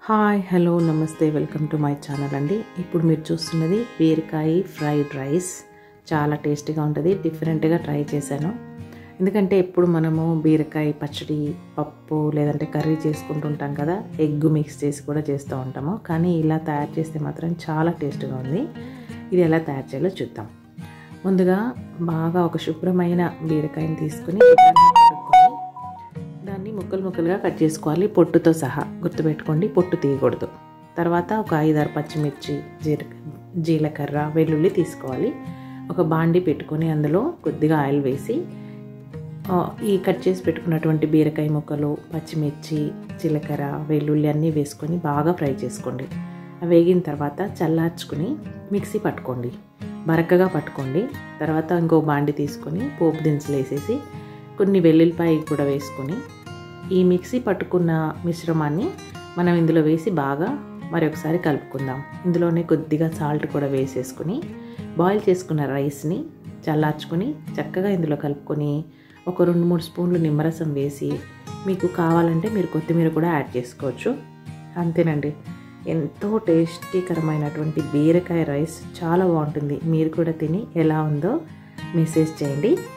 Hi hello namaste welcome to my channel అండి. ఇప్పుడు మీరు చూస్తున్నది బీరకాయ ఫ్రైడ్ రైస్. చాలా టేస్టీగా ఉంటుంది. డిఫరెంట్గా ట్రై చేశాను. ఎందుకంటే ఎప్పుడు మనము బీరకాయ పచ్చడి, పప్పు లేదంటే కర్రీ చేసుకుంటుంటాం కదా, ఎగ్ మిక్స్ చేసి కూడా చేస్తూ ఉంటాము. కానీ ఇలా తయారు చేస్తే మాత్రం చాలా టేస్ట్గా ఉంది. ఇది ఎలా తయారు చేయాలో చూద్దాం. ముందుగా బాగా ఒక శుభ్రమైన బీరకాయని తీసుకుని దాన్ని ముక్కలు ముక్కలుగా కట్ చేసుకోవాలి, పొట్టుతో సహా. గుర్తుపెట్టుకోండి, పొట్టు తీయకూడదు. తర్వాత ఒక 5-6 పచ్చిమిర్చి, జీలకర్ర, వెల్లుల్లి తీసుకోవాలి. ఒక బాండి పెట్టుకొని అందులో కొద్దిగా ఆయిల్ వేసి ఈ కట్ చేసి పెట్టుకున్నటువంటి బీరకాయ ముక్కలు, పచ్చిమిర్చి, జీలకర్ర, వెల్లుల్లి అన్నీ వేసుకొని బాగా ఫ్రై చేసుకోండి. అవి వేగిన తర్వాత చల్లార్చుకుని మిక్సీ పట్టుకోండి, బరకగా పట్టుకోండి. తర్వాత ఇంకో బాండి తీసుకొని పోపు దినుసులు వేసేసి కొన్ని వెల్లుల్లిపాయ కూడా వేసుకొని ఈ మిక్సీ పట్టుకున్న మిశ్రమాన్ని మనం ఇందులో వేసి బాగా మరొకసారి కలుపుకుందాం. ఇందులోనే కొద్దిగా సాల్ట్ కూడా వేసేసుకుని బాయిల్ చేసుకున్న రైస్ని చల్లార్చుకొని చక్కగా ఇందులో కలుపుకొని ఒక 2-3 స్పూన్లు నిమ్మరసం వేసి, మీకు కావాలంటే మీరు కొత్తిమీర కూడా యాడ్ చేసుకోవచ్చు. అంతేనండి, ఎంతో టేస్టీకరమైనటువంటి బీరకాయ రైస్ చాలా బాగుంటుంది. మీరు కూడా తిని ఎలా ఉందో మెసేజ్ చేయండి.